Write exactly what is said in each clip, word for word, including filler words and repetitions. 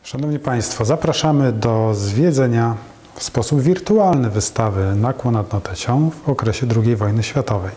Szanowni Państwo, zapraszamy do zwiedzenia w sposób wirtualny wystawy Nakło nad Notecią w okresie drugiej wojny światowej.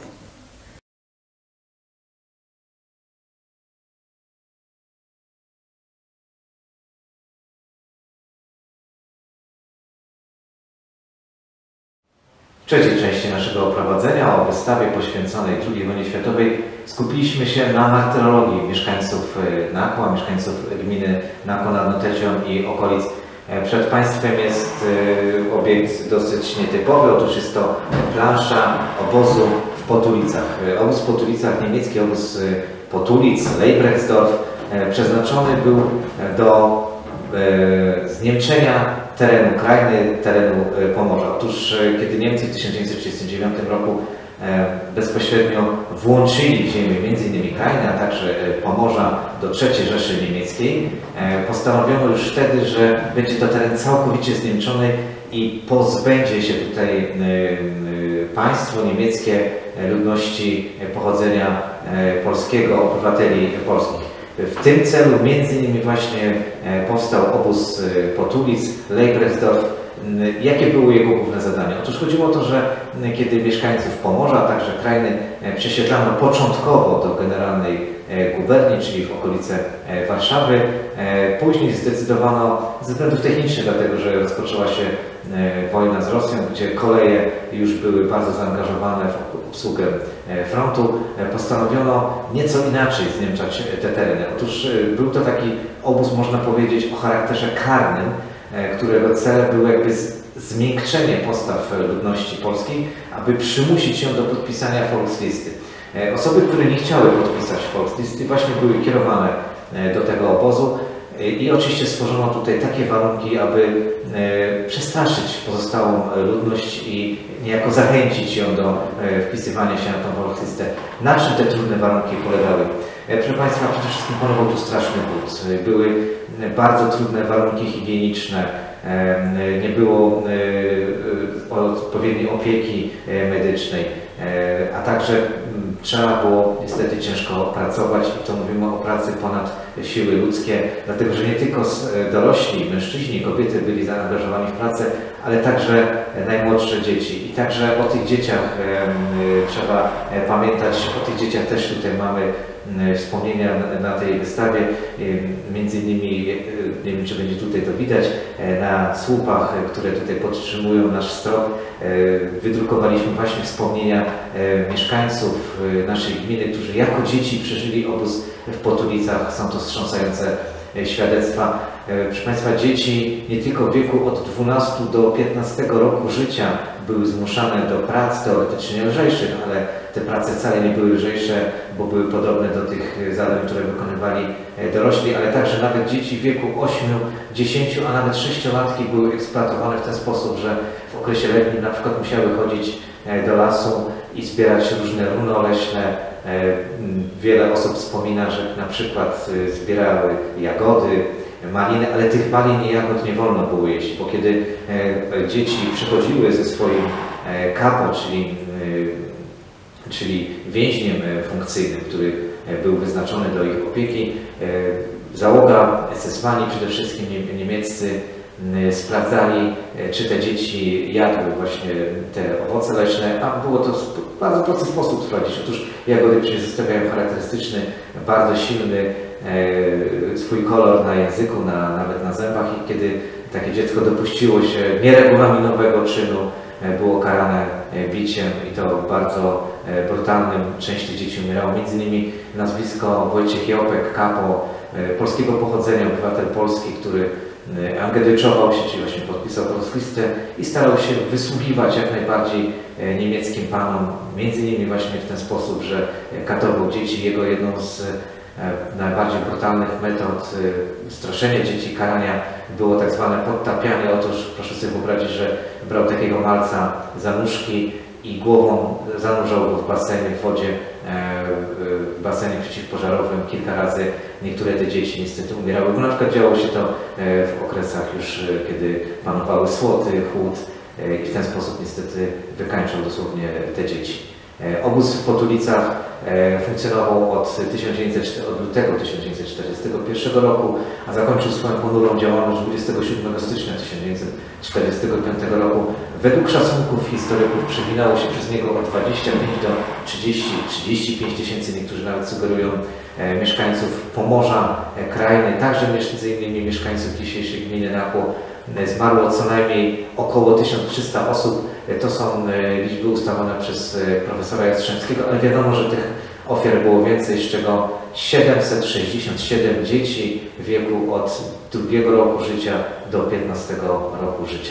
W trzeciej części naszego oprowadzenia o wystawie poświęconej drugiej wojnie światowej skupiliśmy się na martyrologii mieszkańców Nakła, mieszkańców gminy Nakło nad Notecią i okolic. Przed Państwem jest obiekt dosyć nietypowy. Otóż jest to plansza obozu w Potulicach. Obóz w Potulicach, niemiecki obóz Potulic, Leibrechtsdorf, przeznaczony był do zniemczenia terenu krajny, terenu Pomorza. Otóż kiedy Niemcy w tysiąc dziewięćset trzydziestym dziewiątym roku bezpośrednio włączyli ziemię między innymi Krajny, a także Pomorza do trzeciej Rzeszy Niemieckiej, postanowiono już wtedy, że będzie to teren całkowicie zniemczony i pozbędzie się tutaj państwo niemieckie ludności pochodzenia polskiego, obywateli polskich. W tym celu między innymi właśnie powstał obóz Potulic, Leibrechtsdorf. Jakie było jego główne zadanie? Otóż chodziło o to, że kiedy mieszkańców Pomorza, a także Krajny przesiedlano początkowo do generalnej guberni, czyli w okolice Warszawy, później zdecydowano ze względów technicznych, dlatego że rozpoczęła się wojna z Rosją, gdzie koleje już były bardzo zaangażowane w obsługę frontu, postanowiono nieco inaczej zniemczać te tereny. Otóż był to taki obóz, można powiedzieć, o charakterze karnym, którego celem było jakby zmiękczenie postaw ludności polskiej, aby przymusić ją do podpisania Volkslisty. Osoby, które nie chciały podpisać Volkslisty, właśnie były kierowane do tego obozu i oczywiście stworzono tutaj takie warunki, aby przestraszyć pozostałą ludność i niejako zachęcić ją do wpisywania się na tą Volkslistę. Na czym te trudne warunki polegały? Proszę Państwa, przede wszystkim panował tu straszny głód. Były bardzo trudne warunki higieniczne, nie było odpowiedniej opieki medycznej, a także trzeba było niestety ciężko pracować i to mówimy o pracy ponad siły ludzkie, dlatego że nie tylko dorośli, mężczyźni, kobiety byli zaangażowani w pracę, ale także najmłodsze dzieci. I także o tych dzieciach trzeba pamiętać, o tych dzieciach też tutaj mamy wspomnienia na tej wystawie, między innymi, nie wiem czy będzie tutaj to widać, na słupach, które tutaj podtrzymują nasz strop, wydrukowaliśmy właśnie wspomnienia mieszkańców naszej gminy, którzy jako dzieci przeżyli obóz w Potulicach. Są to wstrząsające świadectwa. Proszę Państwa, dzieci nie tylko w wieku od dwunastu do piętnastego roku życia były zmuszane do prac teoretycznie lżejszych, ale te prace wcale nie były lżejsze, bo były podobne do tych zadań, które wykonywali dorośli, ale także nawet dzieci w wieku ośmiu, dziesięciu, a nawet sześciolatki były eksploatowane w ten sposób, że w okresie letnim na przykład musiały chodzić do lasu i zbierać różne runo leśne. Wiele osób wspomina, że na przykład zbierały jagody, maliny, ale tych malin i jagód nie wolno było jeść, bo kiedy dzieci przychodziły ze swoim kapo, czyli, czyli więźniem funkcyjnym, który był wyznaczony do ich opieki, załoga, esesmani przede wszystkim niemieccy sprawdzali, czy te dzieci jadły właśnie te owoce leśne, a było to w bardzo prosty sposób sprawdzić. Otóż jagody przecież zostawiają charakterystyczny, bardzo silny swój kolor na języku, na, nawet na zębach i kiedy takie dziecko dopuściło się nieregulaminowego czynu, było karane biciem i to bardzo brutalnym. Część tych dzieci umierało. Między innymi nazwisko Wojciech Jopek, kapo polskiego pochodzenia, obywatel polski, który angedyczował się, czyli właśnie podpisał Volkslistę i starał się wysługiwać jak najbardziej niemieckim panom, między innymi właśnie w ten sposób, że katował dzieci. Jego jedną z najbardziej brutalnych metod straszenia dzieci, karania było tak zwane podtapianie. Otóż proszę sobie wyobrazić, że brał takiego malca za nóżki i głową zanurzał go w basenie, w wodzie, w basenie przeciwpożarowym kilka razy. Niektóre te dzieci niestety umierały, bo na przykład działo się to w okresach już, kiedy panowały słoty, chłód i w ten sposób niestety wykańczał dosłownie te dzieci. Obóz w Potulicach funkcjonował od, od lutego tysiąc dziewięćset czterdziestego pierwszego roku, a zakończył swoją ponurą działalność dwudziestego siódmego stycznia tysiąc dziewięćset czterdziestego piątego roku. Według szacunków historyków przewinęło się przez niego od dwudziestu pięciu do trzydziestu do trzydziestu pięciu tysięcy, niektórzy nawet sugerują, e, mieszkańców Pomorza, e, Krajny, także między innymi mieszkańców dzisiejszej gminy Nakło. E, zmarło co najmniej około tysiąc trzysta osób. E, to są e, liczby ustalone przez e, profesora Jastrzębskiego, ale wiadomo, że tych ofiar było więcej, z czego siedemset sześćdziesiąt siedem dzieci w wieku od drugiego roku życia do piętnastego roku życia.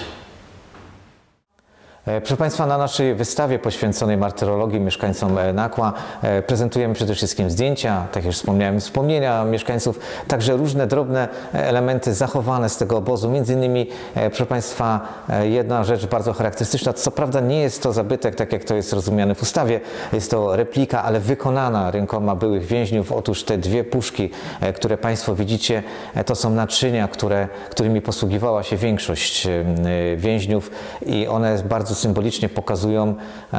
Proszę Państwa, na naszej wystawie poświęconej martyrologii mieszkańcom Nakła prezentujemy przede wszystkim zdjęcia, tak jak już wspomniałem, wspomnienia mieszkańców, także różne drobne elementy zachowane z tego obozu. Między innymi, proszę Państwa, jedna rzecz bardzo charakterystyczna, co prawda nie jest to zabytek, tak jak to jest rozumiane w ustawie, jest to replika, ale wykonana rękoma byłych więźniów. Otóż te dwie puszki, które Państwo widzicie, to są naczynia, które, którymi posługiwała się większość więźniów i one bardzo symbolicznie pokazują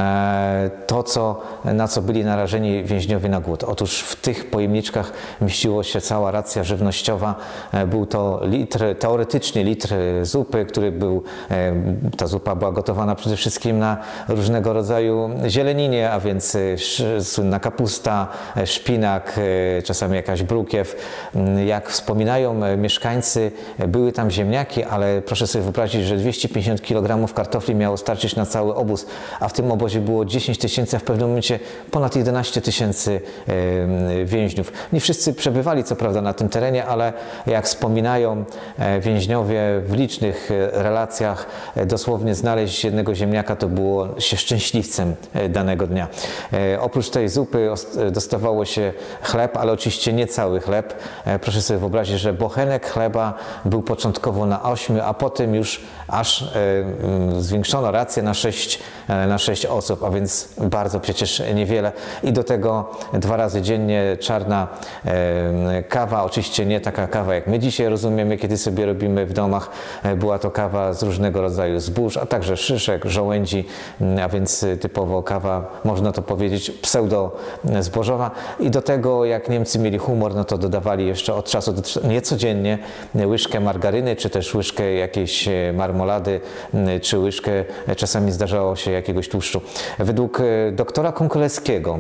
to, co, na co byli narażeni więźniowie na głód. Otóż w tych pojemniczkach mieściło się cała racja żywnościowa. Był to litr, teoretycznie litr zupy, który był, ta zupa była gotowana przede wszystkim na różnego rodzaju zieleninie, a więc słynna kapusta, szpinak, czasami jakaś brukiew. Jak wspominają mieszkańcy, były tam ziemniaki, ale proszę sobie wyobrazić, że dwieście pięćdziesiąt kilogramów kartofli miało starczyć na cały obóz, a w tym obozie było dziesięć tysięcy, a w pewnym momencie ponad jedenaście tysięcy więźniów. Nie wszyscy przebywali co prawda na tym terenie, ale jak wspominają więźniowie w licznych relacjach, dosłownie znaleźć jednego ziemniaka to było się szczęśliwcem danego dnia. Oprócz tej zupy dostawało się chleb, ale oczywiście nie cały chleb. Proszę sobie wyobrazić, że bochenek chleba był początkowo na ośmiu, a potem już aż zwiększono rację na sześć, na sześć osób, a więc bardzo przecież niewiele. I do tego dwa razy dziennie czarna e, kawa, oczywiście nie taka kawa, jak my dzisiaj rozumiemy, kiedy sobie robimy w domach. Była to kawa z różnego rodzaju zbóż, a także szyszek, żołędzi, a więc typowo kawa, można to powiedzieć, pseudo-zbożowa. I do tego, jak Niemcy mieli humor, no to dodawali jeszcze od czasu do czasu, nie codziennie, łyżkę margaryny, czy też łyżkę jakiejś marmolady, czy łyżkę, czasami zdarzało się jakiegoś tłuszczu. Według doktora Konkoleskiego,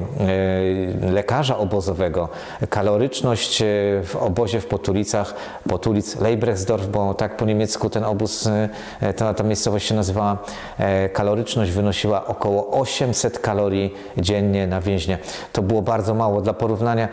lekarza obozowego, kaloryczność w obozie w Potulicach, Potulic, Leibrechtsdorf, bo tak po niemiecku ten obóz, ta, ta miejscowość się nazywała, kaloryczność wynosiła około osiemset kalorii dziennie na więźnia. To było bardzo mało. Dla porównania,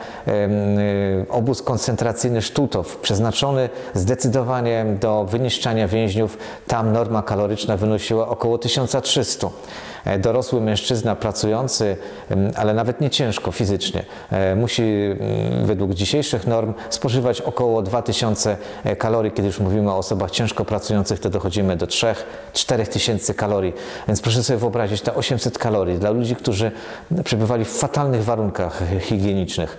obóz koncentracyjny Stutow, przeznaczony zdecydowanie do wyniszczania więźniów, tam norma kaloryczna wynosiła około tysiąc trzysta. Dorosły mężczyzna pracujący, ale nawet nie ciężko fizycznie, musi według dzisiejszych norm spożywać około dwa tysiące kalorii. Kiedy już mówimy o osobach ciężko pracujących, to dochodzimy do trzech do czterech tysięcy kalorii. Więc proszę sobie wyobrazić te osiemset kalorii dla ludzi, którzy przebywali w fatalnych warunkach higienicznych,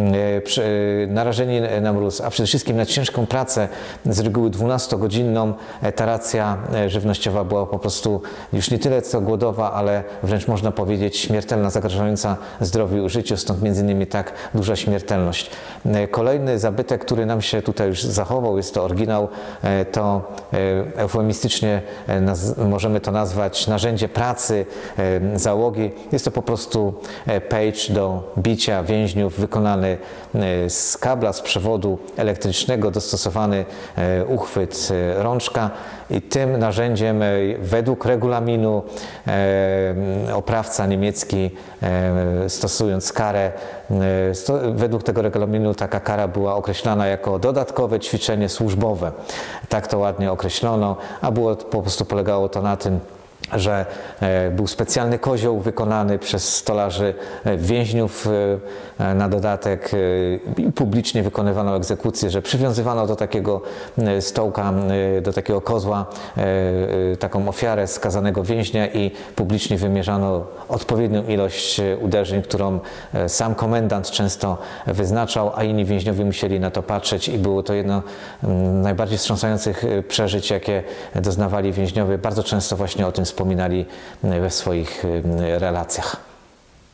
narażeni na mróz, a przede wszystkim na ciężką pracę, z reguły dwunastogodzinną. Ta racja żywnościowa była po prostu już nie tyle co głodowa, ale wręcz można powiedzieć śmiertelna, zagrażająca zdrowiu i życiu, stąd między innymi tak duża śmiertelność. Kolejny zabytek, który nam się tutaj już zachował, jest to oryginał, to eufemistycznie możemy to nazwać narzędzie pracy załogi. Jest to po prostu page do bicia więźniów, wykonany z kabla, z przewodu elektrycznego, dostosowany uchwyt rączka. I tym narzędziem według regulaminu oprawca niemiecki, stosując karę, według tego regulaminu taka kara była określana jako dodatkowe ćwiczenie służbowe. Tak to ładnie określono, a było, po prostu polegało to na tym, że był specjalny kozioł wykonany przez stolarzy więźniów, na dodatek publicznie wykonywano egzekucję, że przywiązywano do takiego stołka, do takiego kozła taką ofiarę skazanego więźnia i publicznie wymierzano odpowiednią ilość uderzeń, którą sam komendant często wyznaczał, a inni więźniowie musieli na to patrzeć i było to jedno z najbardziej wstrząsających przeżyć, jakie doznawali więźniowie. Bardzo często właśnie o tym wspominali we swoich relacjach.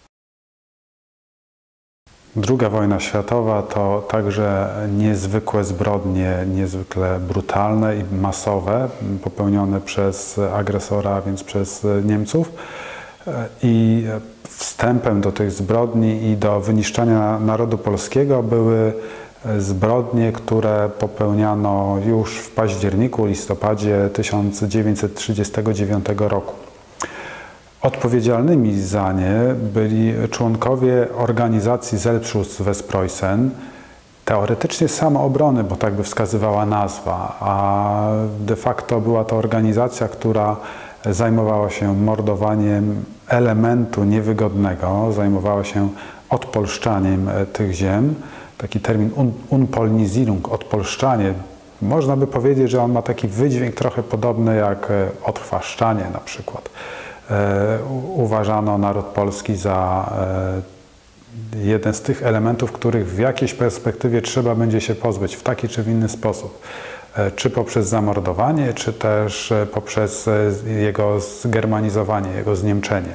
Druga wojna światowa to także niezwykłe zbrodnie, niezwykle brutalne i masowe, popełnione przez agresora, a więc przez Niemców. I wstępem do tych zbrodni i do wyniszczania narodu polskiego były zbrodnie, które popełniano już w październiku, listopadzie tysiąc dziewięćset trzydziestego dziewiątego roku. Odpowiedzialnymi za nie byli członkowie organizacji Selbschutzwestpreußen, teoretycznie samoobrony, bo tak by wskazywała nazwa, a de facto była to organizacja, która zajmowała się mordowaniem elementu niewygodnego, zajmowała się odpolszczaniem tych ziem. Taki termin un, Unpolnisierung, odpolszczanie, można by powiedzieć, że on ma taki wydźwięk trochę podobny jak odchwaszczanie na przykład. E, uważano naród polski za e, jeden z tych elementów, których w jakiejś perspektywie trzeba będzie się pozbyć w taki czy w inny sposób. E, czy poprzez zamordowanie, czy też poprzez jego zgermanizowanie, jego zniemczenie.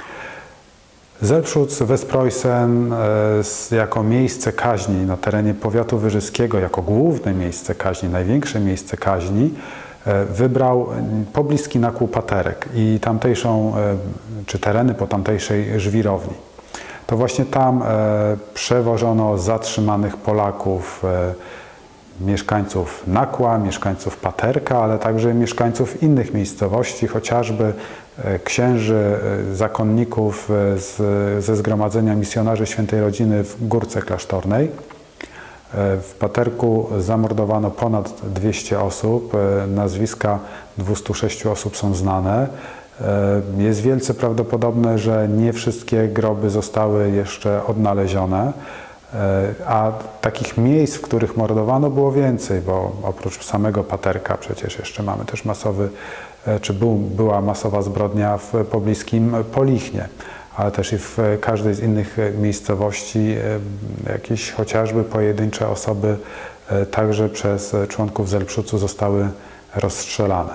Selbschutzwestpreußen jako miejsce kaźni na terenie powiatu wyżyskiego, jako główne miejsce kaźni, największe miejsce kaźni, wybrał pobliski Nakło Paterek i tamtejszą, czy tereny po tamtejszej żwirowni. To właśnie tam przewożono zatrzymanych Polaków, mieszkańców Nakła, mieszkańców Paterka, ale także mieszkańców innych miejscowości, chociażby księży, zakonników z, ze Zgromadzenia Misjonarzy Świętej Rodziny w Górce Klasztornej. W Paterku zamordowano ponad dwieście osób, nazwiska dwustu sześciu osób są znane. Jest wielce prawdopodobne, że nie wszystkie groby zostały jeszcze odnalezione, a takich miejsc, w których mordowano, było więcej, bo oprócz samego Paterka przecież jeszcze mamy też masowy, czy był, była masowa zbrodnia w pobliskim Polichnie, ale też i w każdej z innych miejscowości jakieś chociażby pojedyncze osoby także przez członków Selbschutzu zostały rozstrzelane.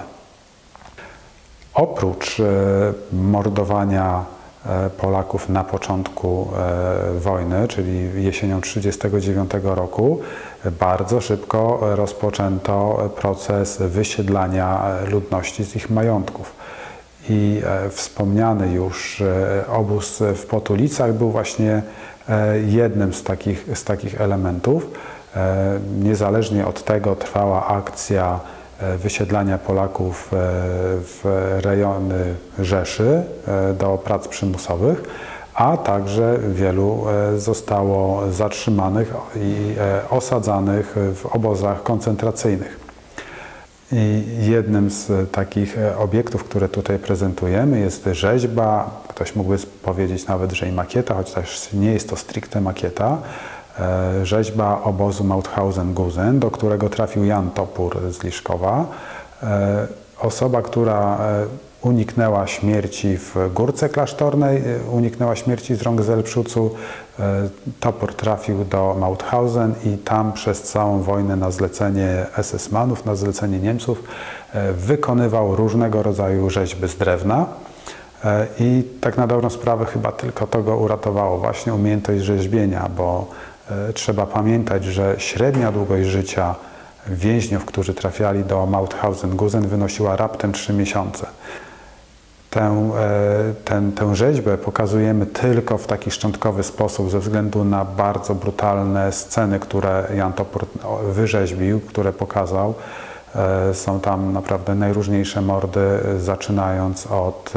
Oprócz mordowania Polaków na początku wojny, czyli jesienią tysiąc dziewięćset trzydziestego dziewiątego roku, bardzo szybko rozpoczęto proces wysiedlania ludności z ich majątków. I wspomniany już obóz w Potulicach był właśnie jednym z takich, z takich elementów. Niezależnie od tego trwała akcja wysiedlania Polaków w rejony Rzeszy do prac przymusowych, a także wielu zostało zatrzymanych i osadzanych w obozach koncentracyjnych. I jednym z takich obiektów, które tutaj prezentujemy, jest rzeźba, ktoś mógłby powiedzieć nawet, że i makieta, choć też nie jest to stricte makieta, rzeźba obozu Mauthausen-Gusen, do którego trafił Jan Topór z Liszkowa. Osoba, która uniknęła śmierci w Górce Klasztornej, uniknęła śmierci z rąk Selbschutzu. Topór trafił do Mauthausen i tam przez całą wojnę na zlecenie es es manów, na zlecenie Niemców wykonywał różnego rodzaju rzeźby z drewna. I tak na dobrą sprawę chyba tylko to go uratowało, właśnie umiejętność rzeźbienia, bo trzeba pamiętać, że średnia długość życia więźniów, którzy trafiali do Mauthausen-Gusen, wynosiła raptem trzy miesiące. Tę, ten, tę rzeźbę pokazujemy tylko w taki szczątkowy sposób ze względu na bardzo brutalne sceny, które Jan Topór wyrzeźbił, które pokazał. Są tam naprawdę najróżniejsze mordy, zaczynając od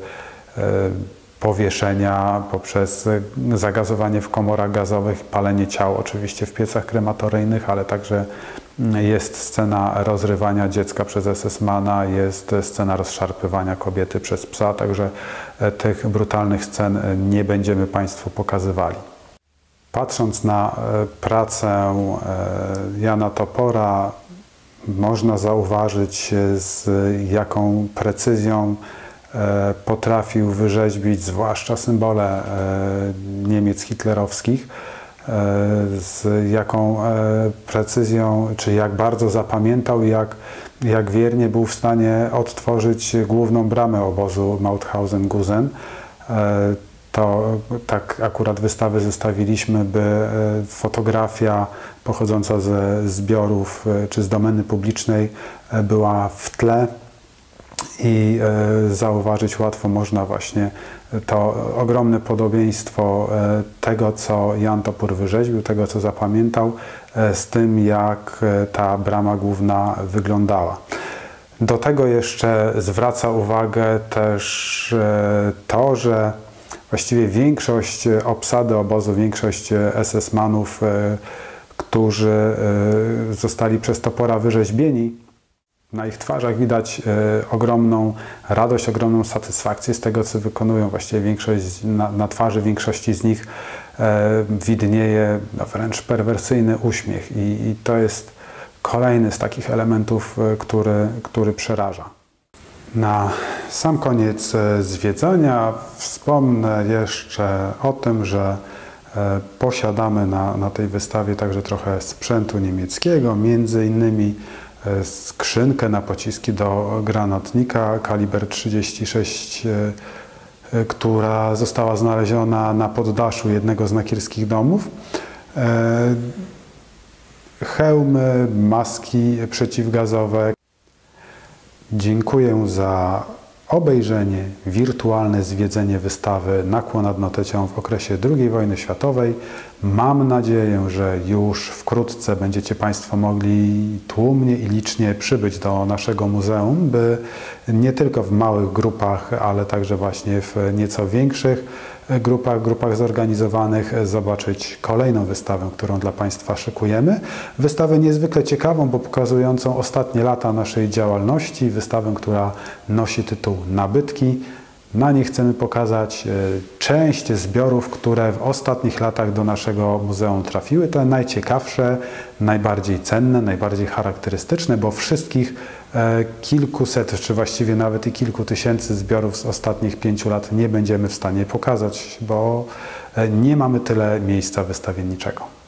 powieszenia, poprzez zagazowanie w komorach gazowych, palenie ciał oczywiście w piecach krematoryjnych, ale także jest scena rozrywania dziecka przez es es mana, jest scena rozszarpywania kobiety przez psa, także tych brutalnych scen nie będziemy Państwu pokazywali. Patrząc na pracę Jana Topora, można zauważyć, z jaką precyzją potrafił wyrzeźbić zwłaszcza symbole Niemiec hitlerowskich, z jaką precyzją, czy jak bardzo zapamiętał, jak, jak wiernie był w stanie odtworzyć główną bramę obozu Mauthausen-Gusen. to tak akurat wystawy zestawiliśmy, by fotografia pochodząca ze zbiorów czy z domeny publicznej była w tle i zauważyć łatwo można właśnie to ogromne podobieństwo tego, co Jan Topór wyrzeźbił, tego, co zapamiętał, z tym, jak ta brama główna wyglądała. Do tego jeszcze zwraca uwagę też to, że właściwie większość obsady obozu, większość es es manów, którzy zostali przez Topora wyrzeźbieni, na ich twarzach widać ogromną radość, ogromną satysfakcję z tego, co wykonują. Właściwie większość, na, na twarzy większości z nich widnieje no, wręcz perwersyjny uśmiech i, i to jest kolejny z takich elementów, który, który przeraża. Na sam koniec zwiedzania wspomnę jeszcze o tym, że posiadamy na, na tej wystawie także trochę sprzętu niemieckiego, między innymi skrzynkę na pociski do granatnika kaliber trzydzieści sześć, która została znaleziona na poddaszu jednego z nakirskich domów. Hełmy, maski przeciwgazowe. Dziękuję za obejrzenie, wirtualne zwiedzenie wystawy Nakło nad Notecią w okresie drugiej wojny światowej. Mam nadzieję, że już wkrótce będziecie Państwo mogli tłumnie i licznie przybyć do naszego muzeum, by nie tylko w małych grupach, ale także właśnie w nieco większych grupach, grupach zorganizowanych zobaczyć kolejną wystawę, którą dla Państwa szykujemy. Wystawę niezwykle ciekawą, bo pokazującą ostatnie lata naszej działalności. Wystawę, która nosi tytuł Nabytki. Na niej chcemy pokazać część zbiorów, które w ostatnich latach do naszego muzeum trafiły. Te najciekawsze, najbardziej cenne, najbardziej charakterystyczne, bo wszystkich kilkuset, czy właściwie nawet i kilku tysięcy zbiorów z ostatnich pięciu lat nie będziemy w stanie pokazać, bo nie mamy tyle miejsca wystawienniczego.